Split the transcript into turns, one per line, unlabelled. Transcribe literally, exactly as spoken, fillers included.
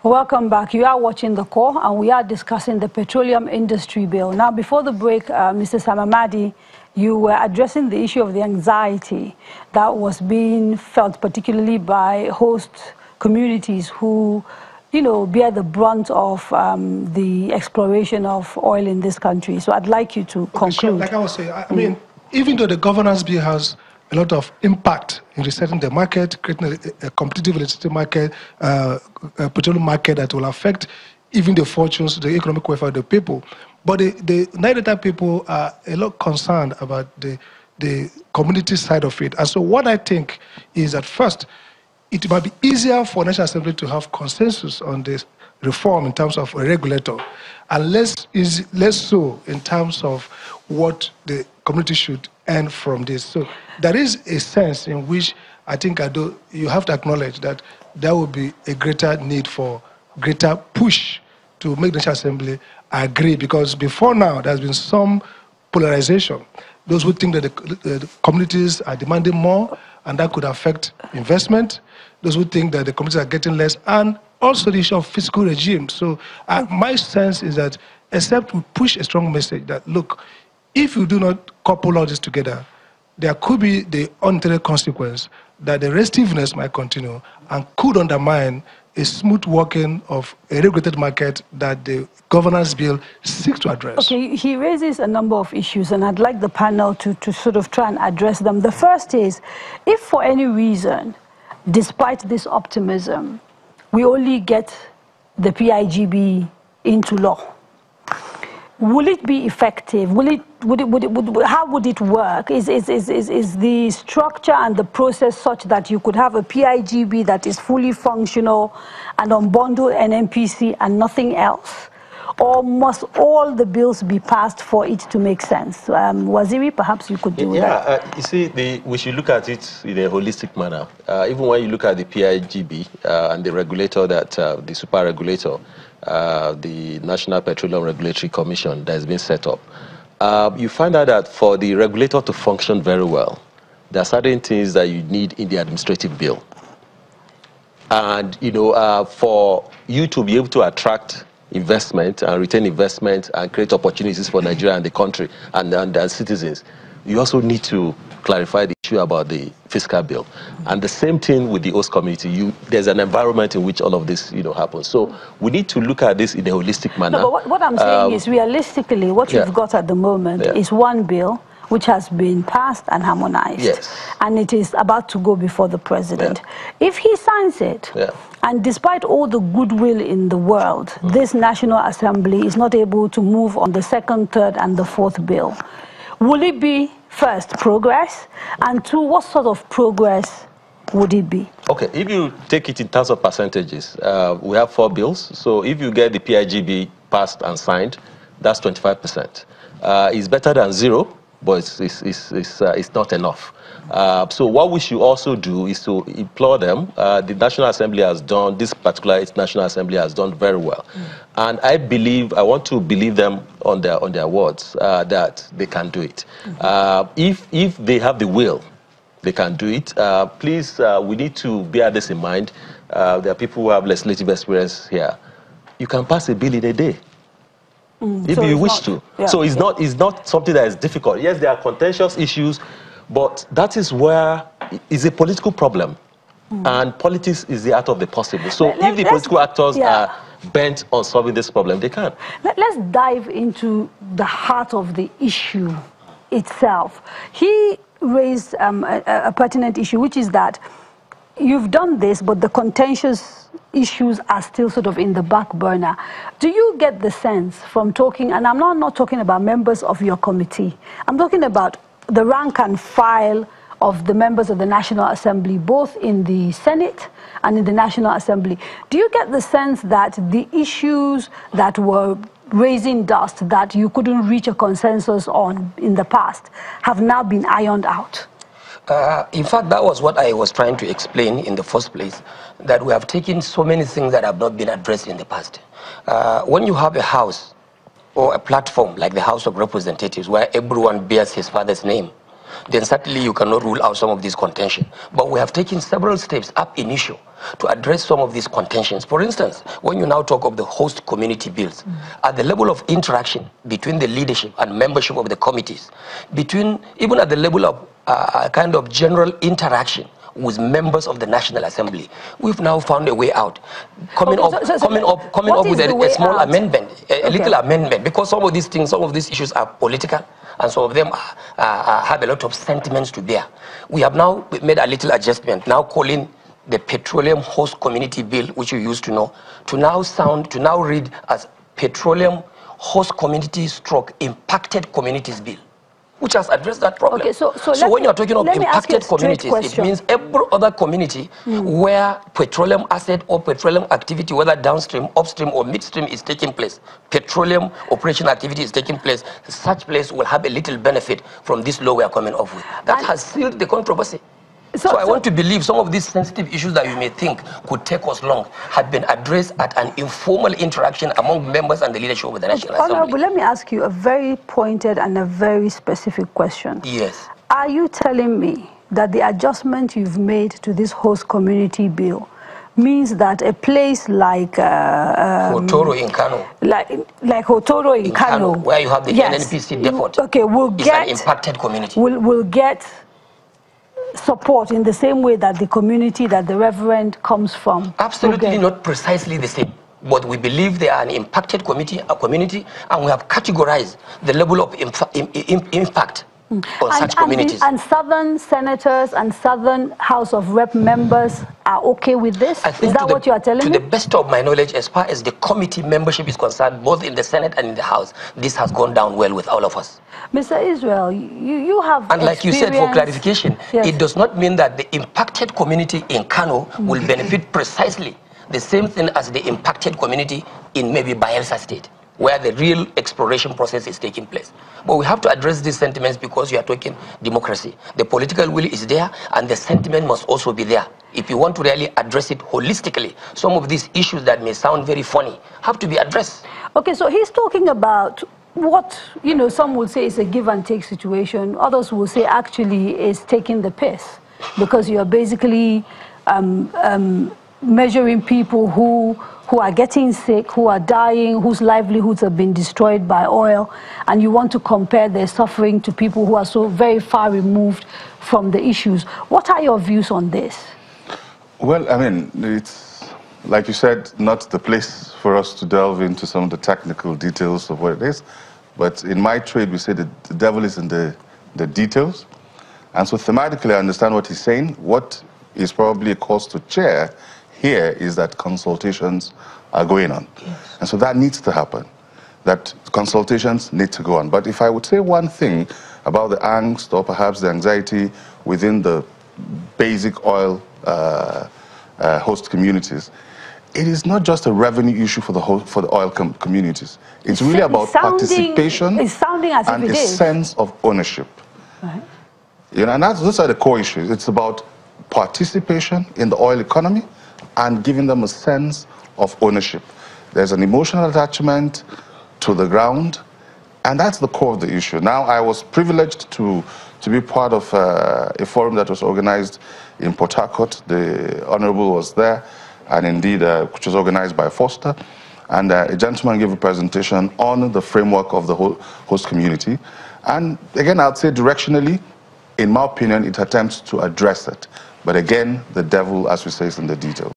Welcome back. You are watching The Core, and we are discussing the Petroleum Industry Bill. Now, before the break, uh, Mister Sam Amadi, you were addressing the issue of the anxiety that was being felt, particularly by host communities who, you know, bear the brunt of um, the exploration of oil in this country. So I'd like you to okay, conclude.
Sure. Like I was saying, I, I mean, mm. even though the governance bill has a lot of impact in resetting the market, creating a, a competitive electricity market, uh, a petroleum market that will affect even the fortunes, the economic welfare of the people. But the, the Nigeria people are a lot concerned about the, the community side of it. And so what I think is that first, it might be easier for National Assembly to have consensus on this reform in terms of a regulator, and less, is, less so in terms of what the community should earn from this. So there is a sense in which I think I do, you have to acknowledge that there will be a greater need for greater push to make the National Assembly agree, because before now there's been some polarization. Those who think that the, the communities are demanding more and that could affect investment, those who think that the communities are getting less, and also the issue of fiscal regime. So uh, my sense is that except we push a strong message that, look, if you do not couple all this together, there could be the unintended consequence that the restiveness might continue and could undermine a smooth working of a regulated market that the governance bill seeks to address.
Okay, he raises a number of issues, and I'd like the panel to, to sort of try and address them. The first is, if for any reason, despite this optimism, we only get the P I G B into law, will it be effective? Will it, would it, would it, would, how would it work? Is, is, is, is, is the structure and the process such that you could have a P I G B that is fully functional and unbundle N N P C and nothing else? Or must all the bills be passed for it to make sense? Um, Waziri, perhaps you could do
yeah,
that.
Yeah, uh, you see, the, we should look at it in a holistic manner. Uh, even when you look at the P I G B uh, and the regulator, that uh, the super regulator, uh, the National Petroleum Regulatory Commission that has been set up, uh, you find out that for the regulator to function very well, there are certain things that you need in the administrative bill. And, you know, uh, for you to be able to attract investment and retain investment and create opportunities for Nigeria and the country and, and, and citizens, you also need to clarify the issue about the fiscal bill. And the same thing with the host community. You, there's an environment in which all of this, you know, happens. So we need to look at this in a holistic manner.
No, but what, what I'm saying
um,
is, realistically, what yeah. you've got at the moment yeah. is one bill which has been passed and harmonized.
Yes.
And it is about to go before the president. Yeah. If he signs it, yeah. and despite all the goodwill in the world, mm. this National Assembly is not able to move on the second, third, and the fourth bill, will it be, first, progress? And two, what sort of progress would it be?
Okay, if you take it in terms of percentages, uh, we have four bills. So if you get the P I G B passed and signed, that's twenty-five percent. Uh, it's better than zero, but it's, it's, it's, it's, uh, it's not enough. Uh, so what we should also do is to implore them. Uh, the National Assembly has done, this particular National Assembly has done very well. Mm. And I believe, I want to believe them on their, on their words uh, that they can do it. Mm-hmm. uh, if, if they have the will, they can do it. Uh, please, uh, we need to bear this in mind. Uh, there are people who have legislative experience here. You can pass a bill in a day. Mm, if so you wish not, to. Yeah, so it's, yeah. not, it's not something that is difficult. Yes, there are contentious issues, but that is where it's a political problem. Mm. And politics is the art of the possible. So Let, if the political actors yeah. are bent on solving this problem, they can.
Let, let's dive into the heart of the issue itself. He raised um, a, a pertinent issue, which is that you've done this, but the contentious issues are still sort of in the back burner. Do you get the sense from talking, and I'm not, not talking about members of your committee, I'm talking about the rank and file of the members of the National Assembly, both in the Senate and in the National Assembly. Do you get the sense that the issues that were raising dust, that you couldn't reach a consensus on in the past, have now been ironed out?
Uh, in fact, that was what I was trying to explain in the first place, that we have taken so many things that have not been addressed in the past. Uh, when you have a house or a platform like the House of Representatives where everyone bears his father's name, then certainly you cannot rule out some of these contention. But we have taken several steps up in issue to address some of these contentions. For instance, when you now talk of the host community bills, mm. at the level of interaction between the leadership and membership of the committees, between even at the level of uh, kind of general interaction with members of the National Assembly, we've now found a way out. Coming
okay,
up,
so, so,
coming up, coming up with a, a small out? amendment, a, a okay. little amendment, because some of these things, some of these issues are political, and some of them uh, uh, have a lot of sentiments to bear. We have now made a little adjustment, now calling the Petroleum Host Community Bill, which you used to know, to now sound, to now read as Petroleum Host Community Stroke Impacted Communities Bill, which has addressed that problem.
Okay, so so,
so when
me,
you're talking of impacted communities, question. It means every other community mm. where petroleum asset or petroleum activity, whether downstream, upstream, or midstream is taking place, petroleum operation activity is taking place, such place will have a little benefit from this law we are coming up with. That and has sealed the controversy. So, so I so want to believe some of these sensitive issues that you may think could take us long have been addressed at an informal interaction among members and the leadership of the National Assembly.
Honorable, let me ask you a very pointed and a very specific question.
Yes.
Are you telling me that the adjustment you've made to this host community bill means that a place like uh,
um, Hotoro in Kano,
like like Hotoro in, in Kano,
Kano, where you have the yes, N N P C depot,
okay, will get
an impacted community.
Will will get support in the same way that the community that the Reverend comes from?
Absolutely not precisely the same. But we believe they are an impacted community, a community, and we have categorized the level of impact mm. on
and,
such communities.
And, the, and Southern senators and Southern House of Rep members are okay with this?
I think
is that
the,
what you are telling
to
me?
To the best of my knowledge, as far as the committee membership is concerned, both in the Senate and in the House, this has gone down well with all of us.
Mister Israel, you, you have
And like you said, for clarification,
yes.
it does not mean that the impacted community in Kano mm. will benefit precisely the same thing as the impacted community in maybe Bayelsa State, where the real exploration process is taking place. But we have to address these sentiments because you are talking democracy. The political will is there, and the sentiment must also be there. If you want to really address it holistically, some of these issues that may sound very funny have to be addressed.
Okay, so he's talking about what, you know, some will say is a give and take situation. Others will say actually is taking the piss, because you are basically um, um, measuring people who who are getting sick, who are dying, whose livelihoods have been destroyed by oil, and you want to compare their suffering to people who are so very far removed from the issues. What are your views on this?
Well, I mean, it's, like you said, not the place for us to delve into some of the technical details of what it is. But in my trade, we say that the devil is in the, the details. And so thematically, I understand what he's saying. What is probably a cause to cheer here is that consultations are going on. Yes. And so that needs to happen, that consultations need to go on. But if I would say one thing about the angst or perhaps the anxiety within the basic oil uh, uh, host communities, it is not just a revenue issue for the whole, for the oil com communities. It's really
it's
about
sounding,
participation
it's sounding as
and
if it
a
is.
sense of ownership.
Right.
You know, and that's, those are the core issues. It's about participation in the oil economy and giving them a sense of ownership. There's an emotional attachment to the ground, and that's the core of the issue. Now, I was privileged to, to be part of uh, a forum that was organized in Port Harcourt. The Honorable was there, and indeed, uh, which was organized by Foster. And uh, a gentleman gave a presentation on the framework of the whole host community. And again, I'd say directionally, in my opinion, it attempts to address it. But again, the devil, as we say, is in the detail.